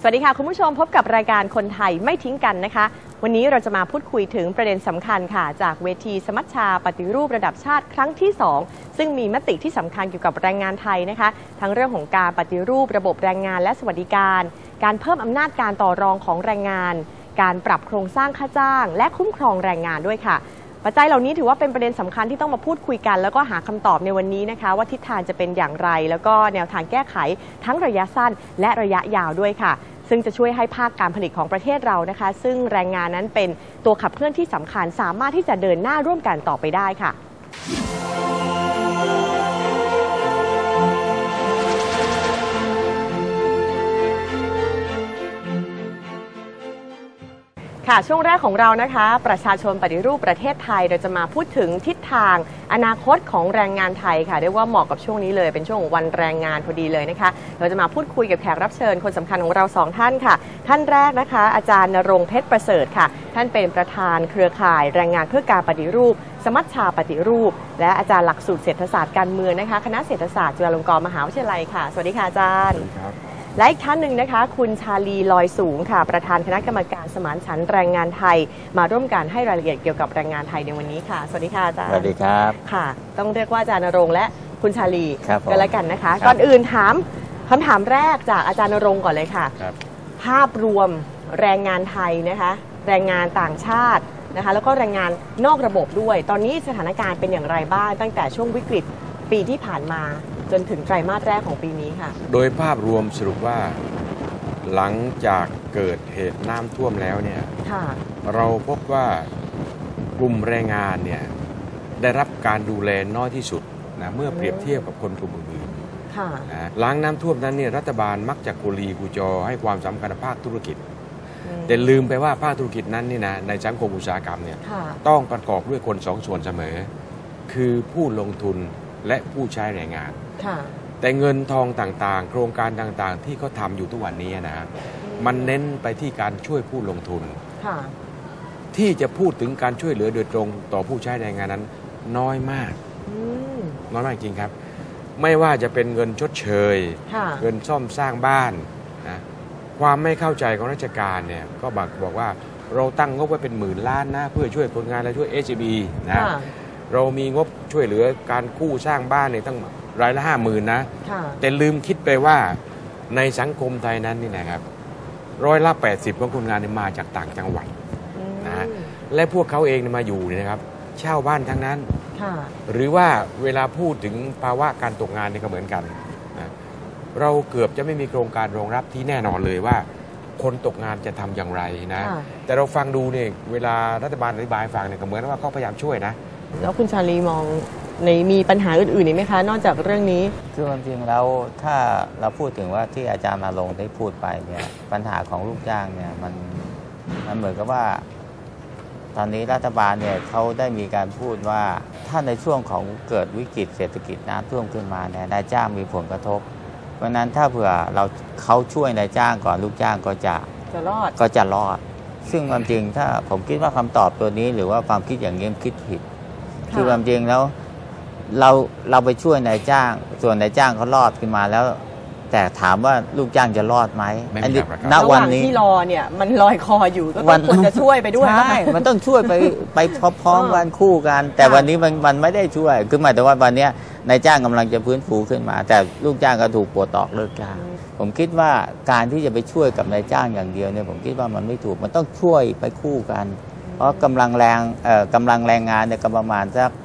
วัสดีค่ะคุณผู้ชมพบกับรายการคนไทยไม่ทิ้งกันนะคะวันนี้เราจะมาพูดคุยถึงประเด็นสำคัญค่ะจากเวทีสมัชชาปฏิรูประดับชาติครั้งที่2ซึ่งมีมติที่สำคัญเกี่ยวกับแรงงานไทยนะคะทั้งเรื่องของการปฏิรูประบบแรงงานและสวัสดิการการเพิ่มอำนาจการต่อรองของแรงงานการปรับโครงสร้างค่าจ้างและคุ้มครองแรงงานด้วยค่ะปัจจัยเหล่านี้ถือว่าเป็นประเด็นสำคัญที่ต้องมาพูดคุยกันแล้วก็หาคำตอบในวันนี้นะคะว่าทิศทางจะเป็นอย่างไรแล้วก็แนวทางแก้ไขทั้งระยะสั้นและระยะยาวด้วยค่ะซึ่งจะช่วยให้ภาคการผลิตของประเทศเรานะคะซึ่งแรงงานนั้นเป็นตัวขับเคลื่อนที่สำคัญสามารถที่จะเดินหน้าร่วมกันต่อไปได้ค่ะค่ะช่วงแรกของเรานะคะประชาชนปฏิรูปประเทศไทยเราจะมาพูดถึงทิศทางอนาคตของแรงงานไทยค่ะเรียกว่าเหมาะกับช่วงนี้เลยเป็นช่วงของวันแรงงานพอดีเลยนะคะเราจะมาพูดคุยกับแขกรับเชิญคนสำคัญของเรา2ท่านค่ะท่านแรกนะคะอาจารย์ณรงค์เพชรประเสริฐค่ะท่านเป็นประธานเครือข่ายแรงงานเพื่อการปฏิรูปสมัชชาปฏิรูปและอาจารย์หลักสูตรเศรษฐศาสตร์การเมืองนะคะคณะเศรษฐศาสตร์จุฬาลงกรณ์มหาวิทยาลัยค่ะสวัสดีค่ะอาจารย์และอีกท่านหนึ่งนะคะคุณชาลีลอยสูงค่ะประธานคณะกรรมการสมานฉันท์แรงงานไทยมาร่วมกันให้รายละเอียดเกี่ยวกับแรงงานไทยในวันนี้ค่ะสวัสดีค่ะอาจารย์สวัสดีครับค่ะต้องเรียกว่าอาจารย์ณรงค์และคุณชาลีกันแล้วกันนะคะก่อนอื่นถามคำถามแรกจากอาจารย์ณรงค์ก่อนเลยค่ะภาพรวมแรงงานไทยนะคะแรงงานต่างชาตินะคะแล้วก็แรงงานนอกระบบด้วยตอนนี้สถานการณ์เป็นอย่างไรบ้างตั้งแต่ช่วงวิกฤตปีที่ผ่านมาจนถึงไตรมาสแรกของปีนี้ค่ะโดยภาพรวมสรุปว่าหลังจากเกิดเหตุน้ำท่วมแล้วเนี่ยเราพบว่ากลุ่มแรงงานเนี่ยได้รับการดูแลน้อยที่สุดนะเมื่อเปรียบเทียบกับคนกลุ่มอื่นๆนะหลังน้ำท่วมนั้นเนี่ยรัฐบาลมักจะกุลีกุจอให้ความสำคัญกับภาคธุรกิจแต่ลืมไปว่าภาคธุรกิจนั้นนี่นะในสังคมอุตสาหกรรมเนี่ยต้องประกอบด้วยคน2 ส่วนเสมอคือผู้ลงทุนและผู้ใช้แรงงานแต่เงินทองต่างๆโครงการต่างๆที่เขาทำอยู่ทุกวันนี้นะมันเน้นไปที่การช่วยผู้ลงทุนที่จะพูดถึงการช่วยเหลือโดยตรงต่อผู้ใช้แรงงานนั้นน้อยมากน้อยมากจริงครับไม่ว่าจะเป็นเงินชดเชยเงินซ่อมสร้างบ้านนะความไม่เข้าใจของราชการเนี่ยก็บอกว่าเราตั้งงบไว้เป็น10,000 ล้านนะเพื่อช่วยคนงานและช่วย SME นะเรามีงบช่วยเหลือการกู้สร้างบ้านเนี่ยตั้งรายละ50,000นะแต่ลืมคิดไปว่าในสังคมไทยนั้นนี่นะครับ80%ของคนงานเนี่ยมาจากต่างจังหวัดนะและพวกเขาเองมาอยู่เนี่ยนะครับเช่าบ้านทั้งนั้นหรือว่าเวลาพูดถึงภาวะการตกงานเนี่ยก็เหมือนกันนะเราเกือบจะไม่มีโครงการรองรับที่แน่นอนเลยว่าคนตกงานจะทำอย่างไรนะแต่เราฟังดูเนี่ยเวลารัฐบาลอธิบายฟังเนี่ยก็เหมือนว่าเขาพยายามช่วยนะแล้วคุณชาลีมองในมีปัญหาอื่นๆอีกไหมคะนอกจากเรื่องนี้คือความจริงแล้วถ้าเราพูดถึงว่าที่อาจารย์ณรงค์ได้พูดไปเนี่ยปัญหาของลูกจ้างเนี่ยมันเหมือนกับว่าตอนนี้รัฐบาลเนี่ยเขาได้มีการพูดว่าถ้าในช่วงของเกิดวิกฤตเศรษฐกิจน้ำท่วมขึ้นมาเนี่ยนายจ้างมีผลกระทบเพราะนั้นถ้าเผื่อเขาช่วยนายจ้างก่อนลูกจ้างก็จะรอดซึ่งความจริงถ้าผมคิดว่าคำตอบตัวนี้หรือว่าความคิดอย่างนี้คิดผิดคือความจริงแล้วเราไปช่วยนายจ้างส่วนนายจ้างเขารอดขึ้นมาแล้วแต่ถามว่าลูกจ้างจะรอดไหมณวันนี้ที่รอเนี่ยมันลอยคออยู่ก็ต้องควรจะช่วยไปด้วยใช่มันต้องช่วยไปพร้อมๆกันคู่กันแต่วันนี้มันไม่ได้ช่วยคือหมายถึงว่าวันนี้นายจ้างกำลังจะฟื้นฟูขึ้นมาแต่ลูกจ้างก็ถูกปลดออกเลิกจ้างผมคิดว่าการที่จะไปช่วยกับนายจ้างอย่างเดียวเนี่ยผมคิดว่ามันไม่ถูกมันต้องช่วยไปคู่กันเพราะกำลังแรงงานเนี่ยก็ประมาณสัก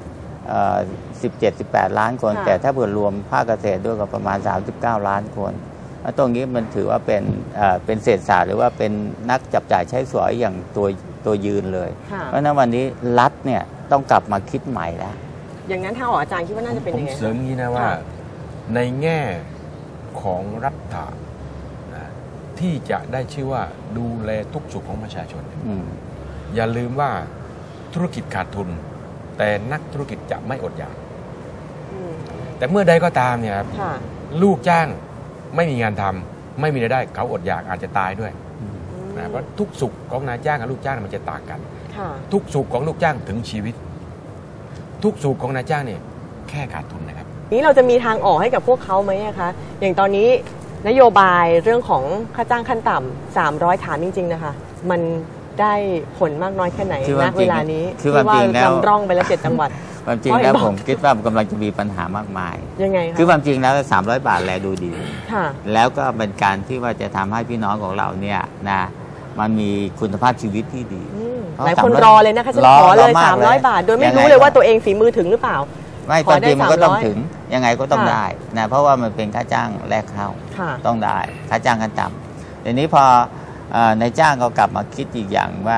17-18 ล้านคนแต่ถ้าเผื่อรวมภาคเกษตรด้วยก็ประมาณ39 ล้านคนตรงนี้มันถือว่าเป็นเศรษฐศาสตร์หรือว่าเป็นนักจับจ่ายใช้สอยอย่างตัวยืนเลยเพราะฉะนั้นวันนี้รัฐเนี่ยต้องกลับมาคิดใหม่แล้วอย่างนั้นทางออกอาจารย์คิดว่าน่าจะเป็นยังไงผมเสริมนี้นะว่าในแง่ของรัฐที่จะได้ชื่อว่าดูแลทุกสุขของประชาชนอย่าลืมว่าธุรกิจขาดทุนแต่นักธุรกิจจะไม่อดอยากแต่เมื่อใดก็ตามเนี่ยลูกจ้างไม่มีงานทำไม่มีรายได้เขาอดอยากอาจจะตายด้วยนะเพราะทุกสุขของนายจ้างกับลูกจ้างมันจะต่างกันทุกสุขของลูกจ้างถึงชีวิตทุกสุขของนายจ้างเนี่ยแค่ขาดทุนนะครับนี้เราจะมีทางออกให้กับพวกเขาไหมคะอย่างตอนนี้นโยบายเรื่องของค่าจ้างขั้นต่ำ300 ถามจริงๆนะคะมันได้ผลมากน้อยแค่ไหนณเวลานี้ที่ว่าลำร่องไปแล้ว7 จังหวัดความจริงแล้วผมคิดว่ามันกำลังจะมีปัญหามากมายยังไงคือความจริงแล้ว300 บาทแลดูดีแล้วก็เป็นการที่ว่าจะทำให้พี่น้องของเราเนี่ยนะมันมีคุณภาพชีวิตที่ดีหลายคนรอเลยนะคะฉันขอเลย300 บาทโดยไม่รู้เลยว่าตัวเองฝีมือถึงหรือเปล่าไม่ความจริงมันก็ต้องถึงยังไงก็ต้องได้นะเพราะว่ามันเป็นค่าจ้างแรกเข้าต้องได้ค่าจ้างขั้นต่ำทีนี้พอนายจ้างก็กลับมาคิดอีกอย่างว่า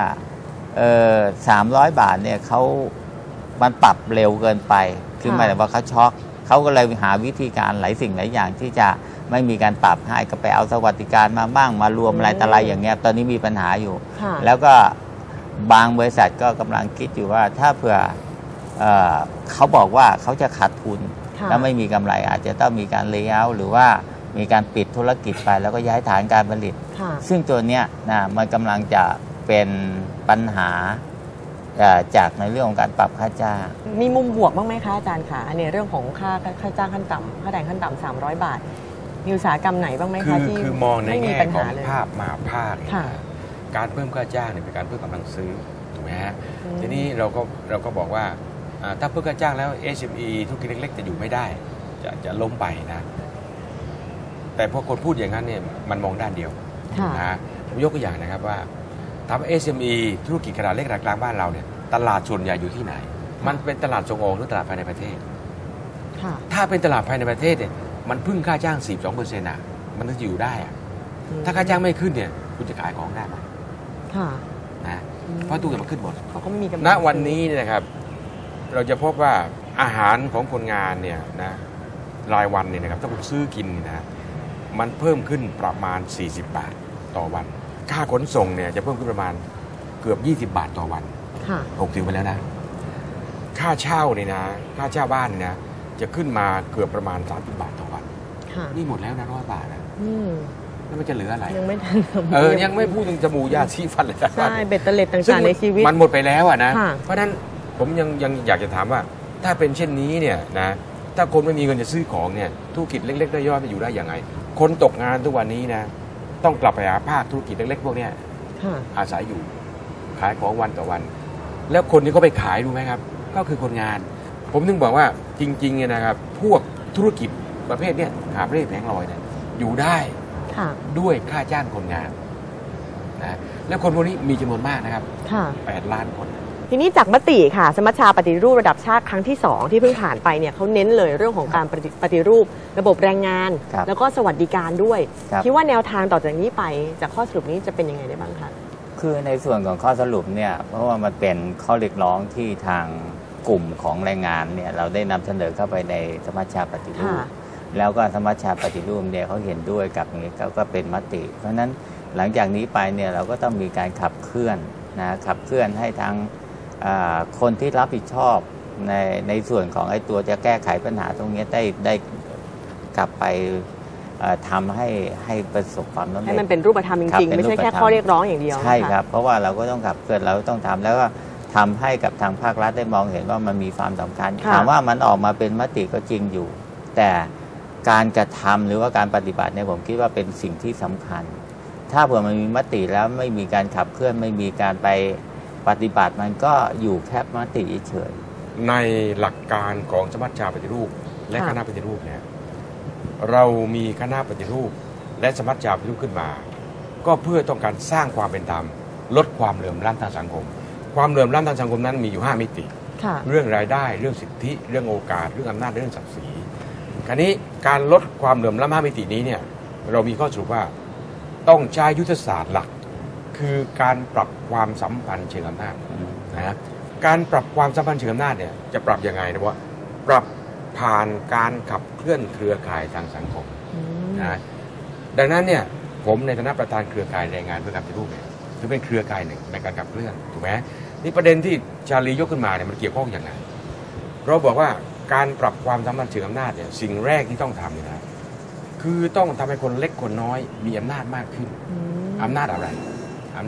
300 บาทเนี่ยมันปรับเร็วเกินไปคือหมายถึงว่าเขาช็อกเขาก็เลยหาวิธีการหลายสิ่งหลายอย่างที่จะไม่มีการปรับให้ก็ไปเอาสวัสดิการมาบ้างมารวมอะไรต่ออะไรอย่างเงี้ยตอนนี้มีปัญหาอยู่แล้วก็บางบริษัทก็กำลังคิดอยู่ว่าถ้าเผื่อเขาบอกว่าเขาจะขาดทุนแล้วไม่มีกำไรอาจจะต้องมีการเลย์เอาท์หรือว่ามีการปิดธุรกิจไปแล้วก็ย้ายฐานการผลิตซึ่งตัวเนี้ยนะมันกำลังจะเป็นปัญหาจากในเรื่องของการปรับค่าจ้างมีมุมบวกบ้างไหมคะอาจารย์คะในเรื่องของค่าจ้างขั้นต่ำค่าแรงขั้นต่ำ300 บาทมีอุตสาหกรรมไหนบ้างไหมคะที่คือมองในแง่ของภาพมหาภาคการเพิ่มค่าจ้างเนี่ยเป็นการเพิ่มกำลังซื้อถูกไหมฮะทีนี้เราก็บอกว่าถ้าเพิ่มค่าจ้างแล้ว SME ธุรกิจเล็กๆจะอยู่ไม่ได้จะล้มไปนะแต่พอคนพูดอย่างนั้นเนี่ยมันมองด้านเดียวนะผมยกตัวอย่างนะครับว่าทำ SME ธุรกิจขนาดเล็กขนาดกลางบ้านเราเนี่ยตลาดส่วนใหญ่อยู่ที่ไหนมันเป็นตลาดส่งออกหรือตลาดภายในประเทศถ้าเป็นตลาดภายในประเทศเนี่ยมันพึ่งค่าจ้าง 42% อ่ะมันถึงจะอยู่ได้อ่ะถ้าค่าจ้างไม่ขึ้นเนี่ยคุณจะขายของได้ไหมนะเพราะตู้มันขึ้นหมดณวันนี้เนี่ยนะครับเราจะพบว่าอาหารของคนงานเนี่ยนะรายวันเนี่ยนะครับถ้าคุณซื้อกินนะมันเพิ่มขึ้นประมาณ40 บาทต่อวันค่าขนส่งเนี่ยจะเพิ่มขึ้นประมาณเกือบ20 บาทต่อวัน60ไปแล้วนะค่าเช่าเนี่ยนะค่าเช่าบ้านนะจะขึ้นมาเกือบประมาณ30 บาทต่อวันนี่หมดแล้วนะ100 บาทนะแล้วมันจะเหลืออะไรยังไม่ทันยังไม่พูดถึงจมูกยาสีฟันเลยใช่เบ็ดเตล็ดต่างๆในชีวิตมันหมดไปแล้วอ่ะนะเพราะฉะนั้นผมยังอยากจะถามว่าถ้าเป็นเช่นนี้เนี่ยนะถ้าคนไม่มีเงินจะซื้อของเนี่ยธุรกิจเล็กๆย่อยๆจะอยู่ได้ยังไงคนตกงานทุกวันนี้นะต้องกลับไปหาภาคธุรกิจเล็กๆพวกนี้อาศัยอยู่ขายของวันต่อวันแล้วคนที่เขาไปขายรู้ไหมครับก็คือคนงานผมถึงบอกว่าจริงๆเนี่ยนะครับพวกธุรกิจประเภทเนี้ยหาบเร่แผงลอยเนี่ยอยู่ได้ด้วยค่าจ้างคนงานนะแล้วคนพวกนี้มีจำนวนมากนะครับ8 ล้านคนทีนี้จากมติค่ะสมัชชาปฏิรูประดับชาติครั้งที่2ที่เพิ่งผ่านไปเนี่ยเขาเน้นเลยเรื่องของการปฏิรูประบบแรงงานแล้วก็สวัสดิการด้วยคิดว่าแนวทางต่อจากนี้ไปจากข้อสรุปนี้จะเป็นยังไงได้บ้างคะคือในส่วนของข้อสรุปเนี่ยเพราะว่ามันเป็นข้อเรียกร้องที่ทางกลุ่มของแรงงานเนี่ยเราได้นำเสนอเข้าไปในสมัชชาปฏิรูปแล้วก็สมัชชาปฏิรูปเนี่ยเขาเห็นด้วยกับนี้ก็เป็นมติเพราะฉะนั้นหลังจากนี้ไปเนี่ยเราก็ต้องมีการขับเคลื่อนขับเคลื่อนให้ทางคนที่รับผิดชอบในส่วนของไอ้ตัวจะแก้ไขปัญหาตรงนี้ได้กลับไปทำให้ประสบความสำเร็จให้มันเป็นรูปธรรมจริงๆไม่ใช่แค่ข้อเรียกร้องอย่างเดียวใช่ครับเพราะว่าเราก็ต้องขับเคลื่อนเราต้องทำแล้วก็ทำให้กับทางภาครัฐได้มองเห็นว่ามันมีความสำคัญถามว่ามันออกมาเป็นมติก็จริงอยู่แต่การกระทำหรือว่าการปฏิบัติเนี่ยผมคิดว่าเป็นสิ่งที่สำคัญถ้าเผื่อมันมีมติแล้วไม่มีการขับเคลื่อนไม่มีการไปปฏิบัติมันก็อยู่แค่มติเฉยในหลักการของสมัชชาปฏิรูปและคณะปฏิรูปเนี่ยเรามีคณะปฏิรูปและสมัชชาปฏิรูปขึ้นมาก็เพื่อต้องการสร้างความเป็นธรรมลดความเหลื่อมล้ำทางสังคมความเหลื่อมล้ำทางสังคมนั้นมีอยู่5 มิติเรื่องรายได้เรื่องสิทธิเรื่องโอกาสเรื่องอำนาจเรื่องศักดิ์ศรีคราวนี้การลดความเหลื่อมล้ำ5 มิตินี้เนี่ยเรามีข้อสรุปว่าต้องใช้ยุทธศาสตร์หลักคือการปรับความสัมพันธ์เชิงอำนาจนะการปรับความสัมพันธ์เชิงอำนาจเนี่ยจะปรับยังไงนะว่าปรับผ่านการขับเคลื่อนเครือข่ายทางสังคมนะดังนั้นเนี่ยผมในฐานะประธานเครือข่ายแรงงานเพื่อการปฏิรูปเนี่ยถือเป็นเครือข่ายหนึ่งในการขับเคลื่อนถูกไหมนี่ประเด็นที่ชาลียกขึ้นมาเนี่ยมันเกี่ยวข้องอย่างไรเราบอกว่าการปรับความสัมพันธ์เชิงอำนาจเนี่ยสิ่งแรกที่ต้องทำเนี่ยนะคือต้องทำให้คนเล็กคนน้อยมีอำนาจมากขึ้นอำนาจอะไร